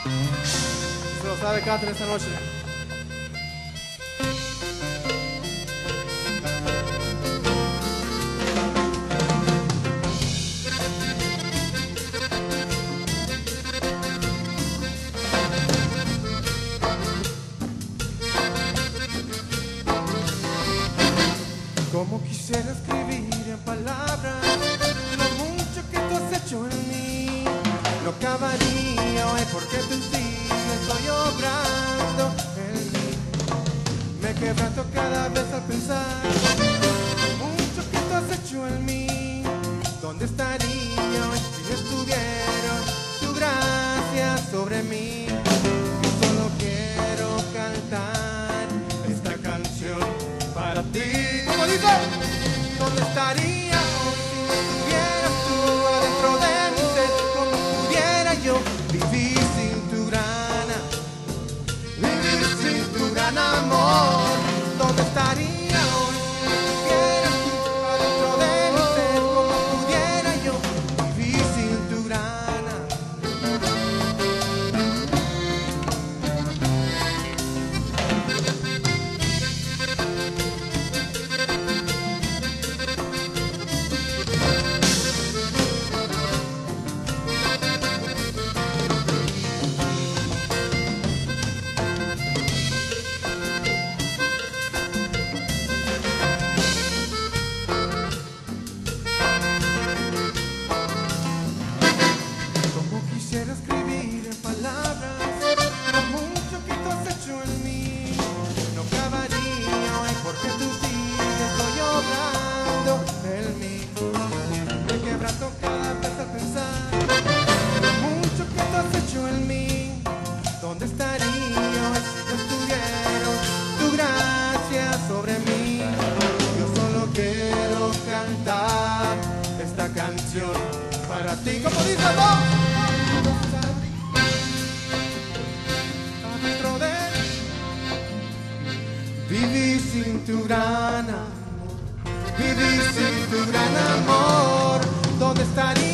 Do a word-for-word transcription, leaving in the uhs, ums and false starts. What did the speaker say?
Se lo sabe Catherine esta noche. Como quisiera escribir en palabras lo mucho que tú has hecho en mí. No acabaría hoy porque tú sigues hoy obrando en mí. Me quebranto cada vez al pensar lo mucho que tú has hecho en mí. ¿Dónde estaría hoy si estuviera tu gracia sobre mí? Yo solo quiero cantar esta canción para ti. ¿Cómo dice? ¿Dónde estaría hoy si no estuvieras tú adentro de mi ser? ¿Cómo pudiera yo vivir sin tu gran, vivir sin tu gran amor? ¿Dónde estaría hoy si no estuvieras tú adentro de mi ser? ¿Cómo pudiera yo vivir sin tu gran? Quisiera escribir en palabras lo mucho que tú has hecho en mí. No acabaría hoy porque tú sigues hoy obrando en mí. Me quebranto cada vez al pensar lo mucho que tú has hecho en mí. ¿Dónde estaría hoy si no estuviera tu gracia sobre mí? Yo solo quiero cantar esta canción para ti. ¿Cómo dice vos? Vivir sin tu gran amor, vivir sin tu gran amor. ¿Dónde estaría?